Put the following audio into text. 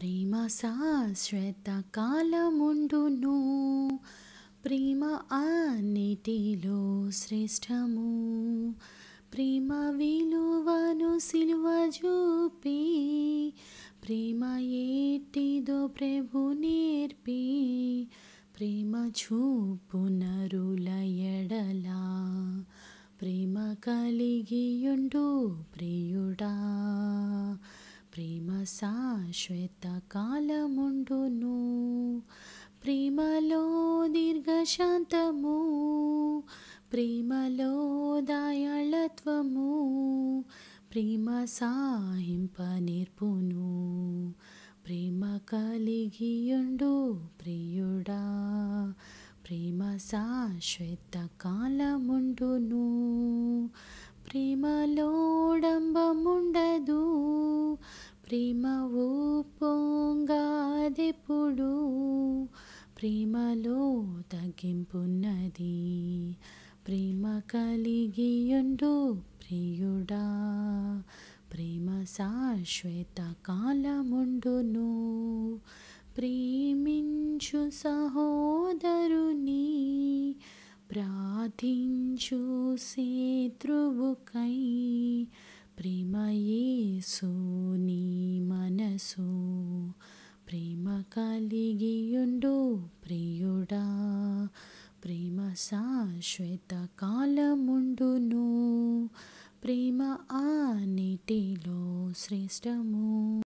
ప్రేమ శాశ్వత కాలముండును, ప్రేమ అన్నిటిలో శ్రేష్టము. ప్రేమ విలువను సిలువ చూపి, ప్రేమ ఏటిదో ప్రభు నేర్పి, ప్రేమ చూపు నరుల ఎడలా, ప్రేమ కలిగియుండు ప్రియుడా. ప్రేమ శాశ్వత కాలముండును, ప్రేమలో దీర్ఘశాంతము, ప్రేమలో దయాళత్వము, ప్రేమ సాహింప నేర్పును, ప్రేమ కలిగియుండు ప్రియుడా. ప్రేమ శాశ్వత కాలముండును, ప్రేమలో డంబముండదు, ప్రేమ ఉప్పొంగదెప్పుడు, ప్రేమలో తగ్గింపున్నది, ప్రేమ కలిగియుండు ప్రియుడా. ప్రేమ శాశ్వత కాలముండును, ప్రేమించు సహోదరుని, ప్రార్థించు శత్రువుకై, ప్రేమ యేసుని మనసు, ప్రేమ కలిగియుండు ప్రియుడా. ప్రేమ శాశ్వత కాలముండును, ప్రేమ అన్నిటిలో శ్రేష్టము.